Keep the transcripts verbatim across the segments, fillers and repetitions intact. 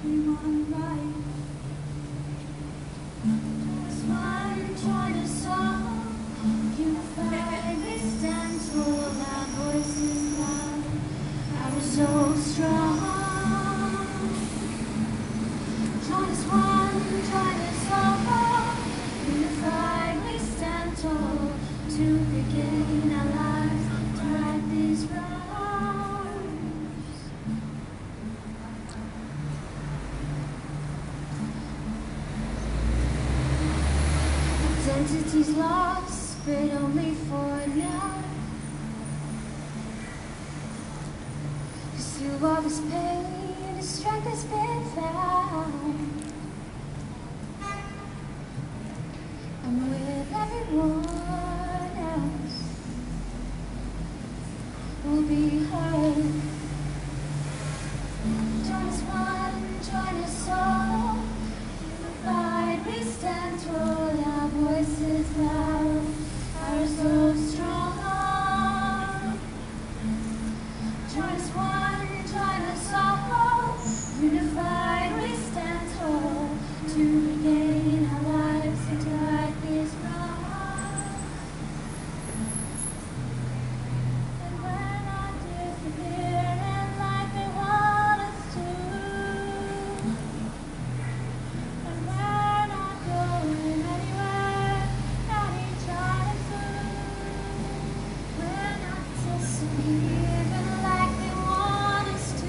everyone right. Just one trying to solve, unified, we stand tall, our voices loud, our souls strong. Just one trying to solve, unified, we stand tall, to regain our lives, to right these wrongs. Identity's lost, but only for now. 'Cause through all this pain, the strength has been found. And with everyone else, we'll be heard. Join us one, join us all. Unified, we stand tall, our voices loud, our souls strong. Join us one, join us all. Unified, we stand tall, to regain our lives and to right these wrongs. And we're not disappearing like they want us to. And we're not going anywhere, anytime soon. We're not disappearing like they want us to.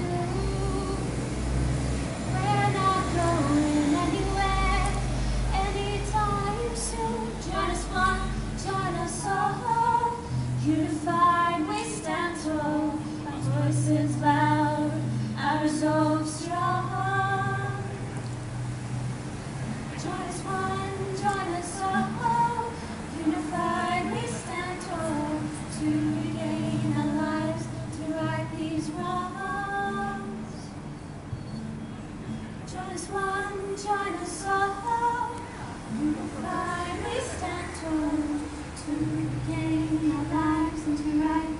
We're not going anywhere, anytime soon. Join us one, join us all. Unified, we stand tall, our voices loud, our resolve strong. Join us one, join us all. Unified, we stand tall, to regain our lives, to right these wrongs. Join us one, join us all. Unified, we stand tall, to regain our lives and to right